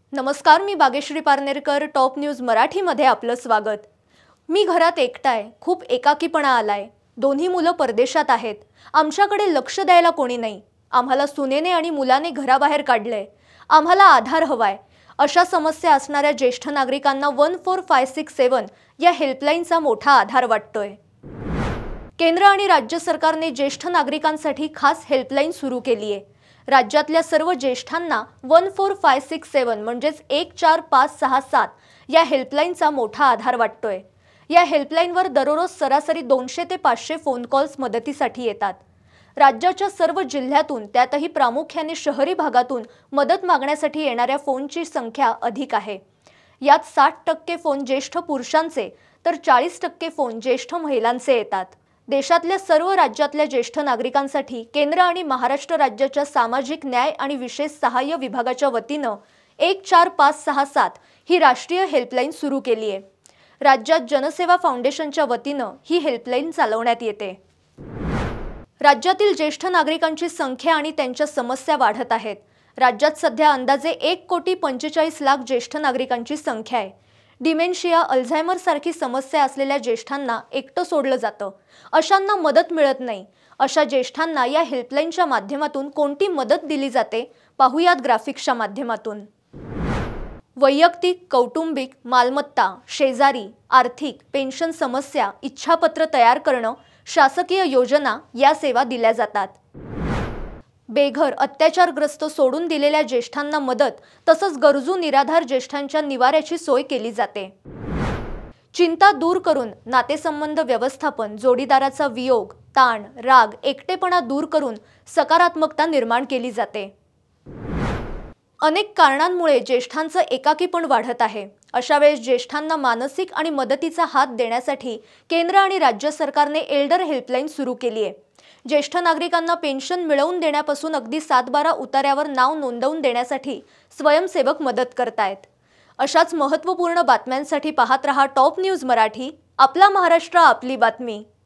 नमस्कार, मी Bageshri Parnerkar. Top news मराठीमध्ये आपलं स्वागत. मी घरात एकटा आहे. खूप एकाकीपणा आलाय. दोन्ही मुलं परदेशात आहेत. आमच्याकडे लक्ष द्यायला कोणी नाही. आम्हाला सुनेने आणि मुलाने घराबाहेर काढलंय. आम्हाला आधार हवाय. अशा समस्या असणाऱ्या ज्येष्ठ नागरिकांना 14567 या हेल्पलाईनचा मोठा आधार वाटतोय. केंद्र आणि राज्य सरकारने ज्येष्ठ नागरिकांसाठी खास हेल्पलाईन सुरू केली आहे. राज्यातल्या सर्व ज्येष्ठांना 14567 म्हणजेच 14567 या हेल्पलाईनचा मोठा आधार वाटतोय. या हेल्पलाईनवर दररोज सरासरी 200 ते 500 फोन कॉल्स मदतीसाठी येतात. राज्याच्या सर्व जिल्ह्यातून, त्यातही प्रामुख्याने शहरी भागातून मदत मागण्यासाठी येणाऱ्या फोनची संख्या अधिक आहे. यात 60% फोन ज्येष्ठ पुरुषांचे तर 40% फोन ज्येष्ठ महिलांचे येतात. देशातल्या सर्व राज्यातल्या ज्येष्ठ नागरिकांसाठी केंद्र आणि महाराष्ट्र राज्याच्या सामाजिक न्याय आणि विशेष सहाय्य विभागाच्या वतीनं 14567 ही राष्ट्रीय हेल्पलाईन सुरू केली आहे. राज्यात जनसेवा फाउंडेशनच्या वतीनं ही हेल्पलाईन चालवण्यात येते. राज्यातील ज्येष्ठ नागरिकांची संख्या आणि त्यांच्या समस्या वाढत आहेत. राज्यात सध्या अंदाजे 1,45,00,000 ज्येष्ठ नागरिकांची संख्या आहे. डिमेन्शिया, अल्झायमर सारखी समस्या असलेल्या ज्येष्ठांना एकटं सोडलं जातं. अशांना मदत मिळत नाही. अशा ज्येष्ठांना या हेल्पलाईनच्या माध्यमातून कोणती मदत दिली जाते, पाहूयात ग्राफिक्सच्या माध्यमातून. वैयक्तिक, कौटुंबिक, मालमत्ता, शेजारी, आर्थिक, पेन्शन समस्या, इच्छापत्र तयार करणं, शासकीय योजना या सेवा दिल्या जातात. बेघर, अत्याचारग्रस्त सोडून दिलेल्या ज्येष्ठांना मदत, तसंच गरजू निराधार ज्येष्ठांच्या निवाऱ्याची सोय केली जाते. चिंता दूर करून नातेसंबंध व्यवस्थापन, जोडीदाराचा वियोग, ताण, राग, एकटेपणा दूर करून सकारात्मकता निर्माण केली जाते. अनेक कारणांमुळे ज्येष्ठांचं एकाकीपण वाढत आहे. अशा वेळेस ज्येष्ठांना मानसिक आणि मदतीचा हात देण्यासाठी केंद्र आणि राज्य सरकारने एल्डर हेल्पलाईन सुरू केली आहे. ज्येष्ठ नागरिकांना पेन्शन मिळवून देण्यापासून अगदी 7/12 उतार्यावर नाव नोंदवून देण्यासाठी स्वयंसेवक मदत करतायत. अशाच महत्त्वपूर्ण बातम्यांसाठी पाहत रहा टॉप न्यूज मराठी. आपला महाराष्ट्र, आपली बातमी.